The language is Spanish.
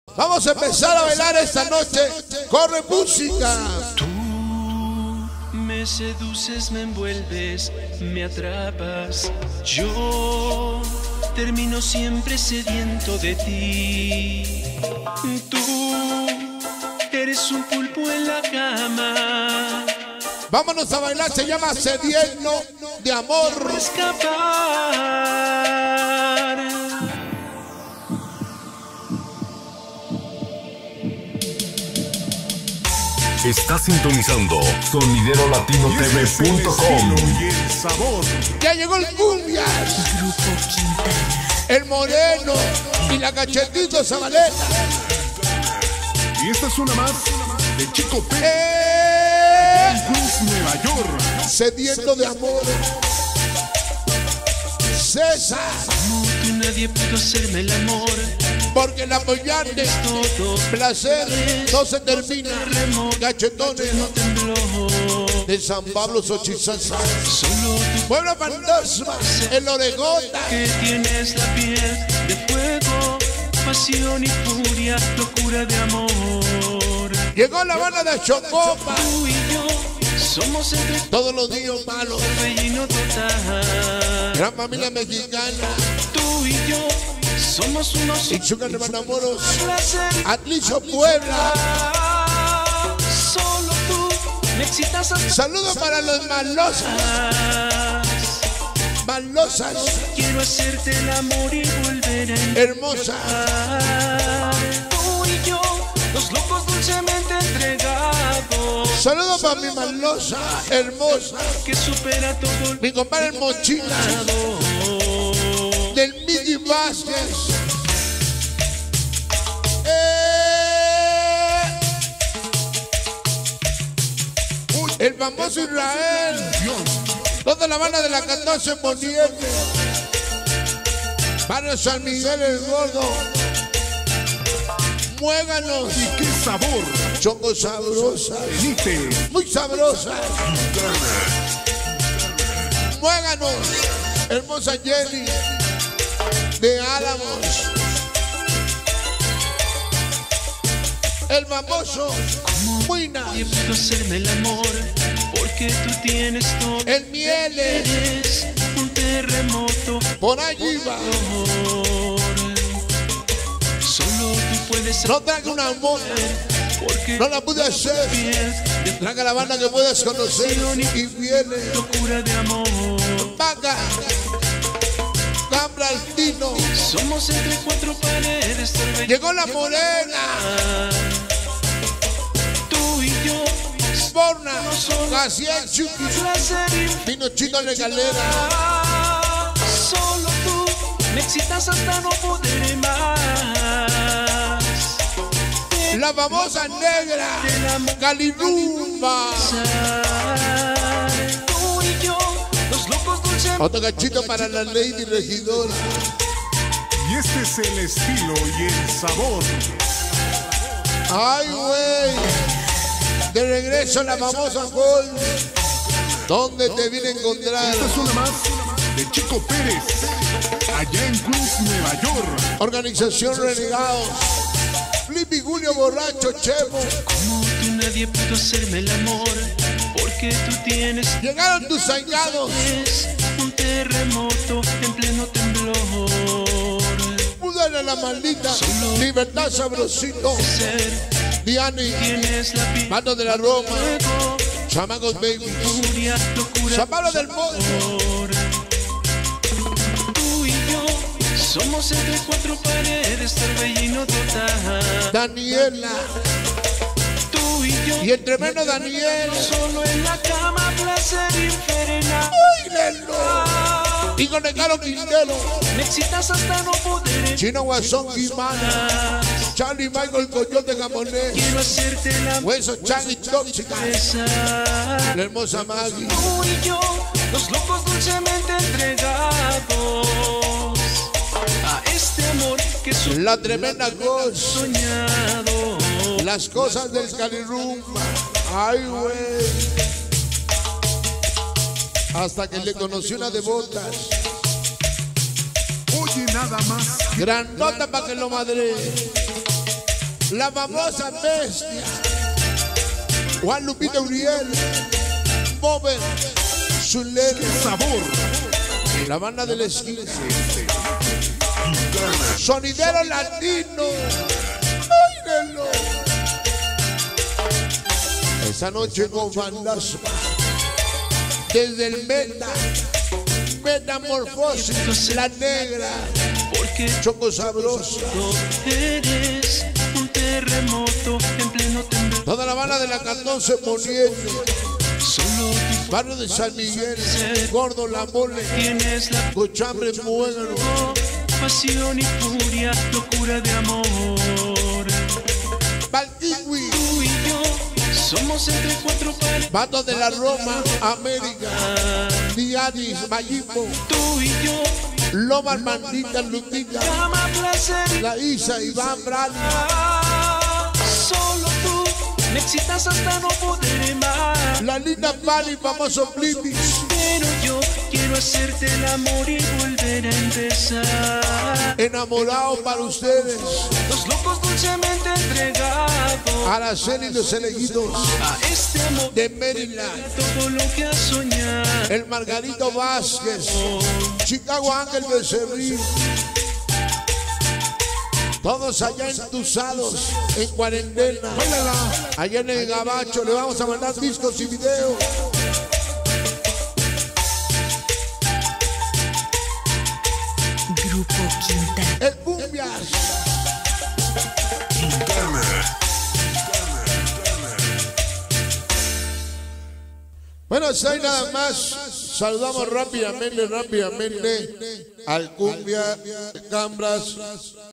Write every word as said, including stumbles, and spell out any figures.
Vamos a empezar a bailar esta noche. Corre música. Tú me seduces, me envuelves, me atrapas. Yo termino siempre sediento de ti. Tú eres un pulpo en la cama. Vámonos a bailar, se llama Sediento de Amor. Escapar. Está sintonizando sonidero latino T V punto com. Ya llegó el cumbia, el moreno y la cachetito Zabaleta. Y esta es una más de Chico Pérez, ¡Eh! en Queens, Nueva York. Sediento de amor. César, Como tú nadie pudo hacerme el amor. porque el apoyarte, Todo placer, no se termina. terremoto Cachetones no tembló. de San Pablo Xochitlán. Solo tú Pueblo fantasma, el Oregota. que tienes la piel de fuego, pasión y furia, locura de amor. Llegó la banda de Chocopa. Tú y yo somos entre Todos los días malos. torbellino total. Gran familia mexicana. Tú y yo somos unos Ichucan de Manamoros. placer. Atlicho Puebla. Solo tú me excitas hasta Saludos para los malosas. Malosas. quiero hacerte el amor y volver a Hermosa. entrar. Tú y yo, los locos dulcemente entregados. Saludos para mi malosa. Hermosa. Que supera todo Mi compadre Mochila. el Del Migi Vázquez. Eh. El famoso Israel. Toda la banda de la catorce Poniente. Barrio San Miguel el Gordo. Muéganos. Y qué sabor, Choco sabrosa. Elite. Muy sabrosa. Muéganos. Hermosa Jenny. De Álamos. El famoso Muina. Nadie pudo hacerme el amor, porque tú tienes todo. El Miele. Eres un terremoto. Por allí va. Solo tú puedes No traga una mona. porque No la pude hacer. piel de Traga la banda que puedas conocer. Y viene. locura de amor. Vaca. Cambra al tino. Somos entre cuatro paredes. torbellino. Llegó la morena. Tú y yo, Borna. García Chucky. placer Vino Chino de Galera. y solo tú me excitas hasta no poder más. La famosa negra. Calirumba. Tú y yo, los locos dulces. Otro gachito para la Lady Regidora. Y este es el estilo y el sabor. Ay, güey. De regreso la famosa Gold. ¿Dónde te vine a encontrar? Esta es una más de Chico Pérez, allá en Queens, Nueva York. Organización Renegados. Flippy Julio Borracho Chevo. Como tú nadie pudo hacerme el amor, porque tú tienes. Llegaron tus sañados. Es un terremoto en pleno temblor. Púdale la maldita. Libertad sabrosito. Ser, Diani. tienes la piel Mano de la Roma. fuego, Chamacos Baby. furia, locura. Zapalo del Monte. amor. Tú y yo somos entre cuatro paredes, torbellino total. Daniela. Tú y yo, Y el tremendo Daniel. solo en la cama, placer infernal. ¡Báilenlo! Y conectaron Quintero. Me excitas hasta no poder Chino Guasón Guimana. más. Charlie Michael Coyote Gamonés. Quiero hacerte la Hueso Chang y Tóxica. besar. La hermosa Maggie. Tú y yo, los locos dulcemente entregados a este amor que es un La tremenda Ghost. soñado. Las cosas del Calirumba. Ay, güey. Hasta que le conocí una de botas. Oye, nada más. Grandota para que lo madre. La famosa bestia. Juan Lupita Uriel. Bober. Zulele. Sabor. La banda de la esquina. Sonidero latino. Mírenlo. Esa noche con fantasma. Desde el meta. Metamorfosis. La negra. Porque Choco sabroso. eres un terremoto en pleno temblor. Toda la banda de la catorce poniendo. Solo tú Barrio de San Miguel. Gordo La Mole. tienes la Cochambre Muégano. pasión y furia, locura de amor. Valkiwi. Tú y yo somos entre cuatro paredes. Bando de la Roma. América. Diadis. Mayimbo. Tú y yo, Loma Mandita Lupita. cama, placer. La Isa. Iván Brani. Ah, solo tú me excitas hasta no poder más. La linda Pali. Famoso Blindis. Pero yo quiero hacerte el amor y volver a empezar. Enamorado para ustedes. Los locos dulcemente entregados Araceli y los elegidos a este amor de Maryland. todo lo que has soñado. El Margarito Vázquez. Chicago Ángel Becerril. Todos allá entusados, en cuarentena. Allá en el Gabacho le vamos a mandar discos y videos. Grupo Quintana. El Cumbias. Bueno, si hay nada más, saludamos rápidamente, rápidamente al Cumbia Cambras.